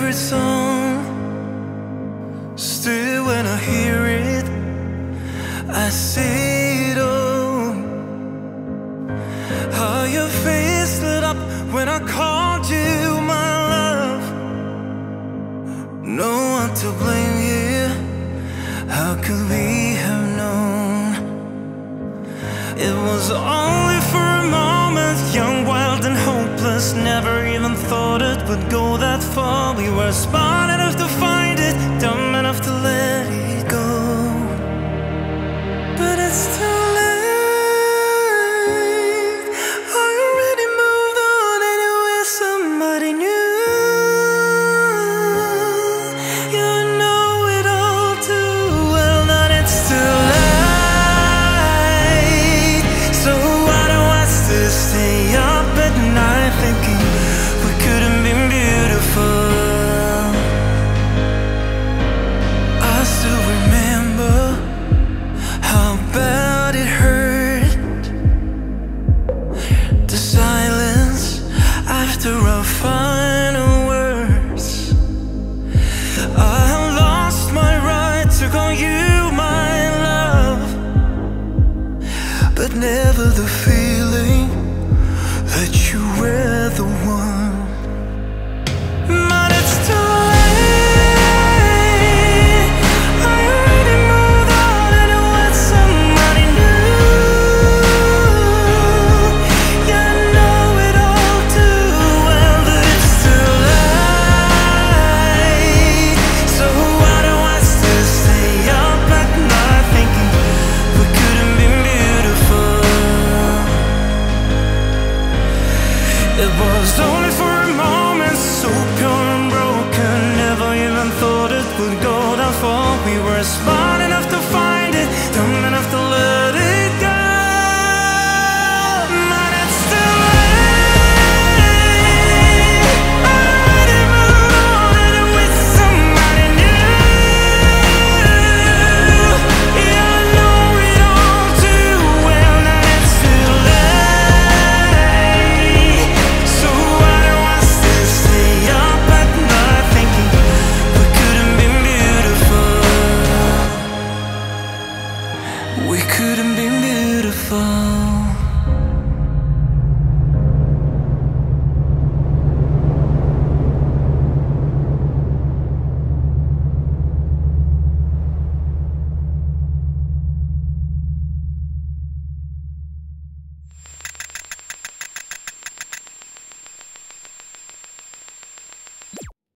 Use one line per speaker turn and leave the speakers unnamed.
favorite song. Still when I hear it, I see it all. How your face lit up when I called you my love. No one to blame here. How could we have known? It was only for a moment, young, wild and hopeless. Never even thought it would go that far. We were smart enough to find it, dumb enough to let it go. But it's too late. I already moved on and it was somebody new. You know it all too well that it's too late. So why do I still stay up at night thinking we couldn't be beautiful? I still remember how bad it hurt. The silence after our final words. I have lost my right to call you my love, but never the feeling that you were the one. But it's too late. I already moved on and it was somebody new. You know it all too well that it's too late. So why do I still stay up at night thinking we couldn't be beautiful? It was only for a moment, so pure and broken. Never even thought it would go that far. We were smart enough